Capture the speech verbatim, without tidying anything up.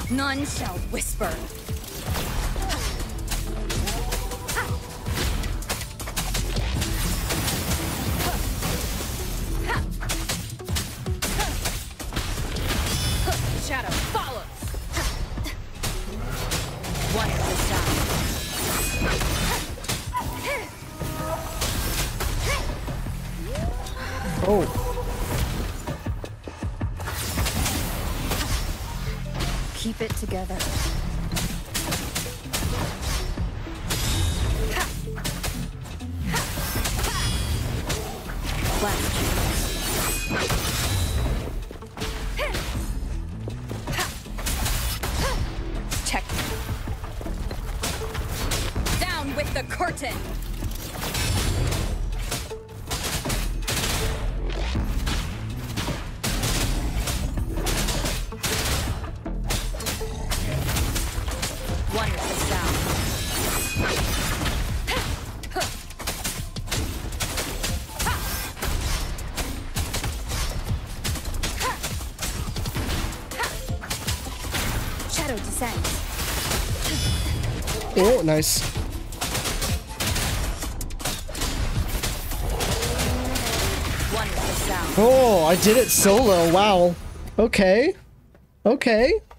None shall whisper. Shadow follows. One at a time. Oh. Keep it together. Check. Down with the curtain. Oh, nice. Oh, I did it solo. Wow. Okay. Okay.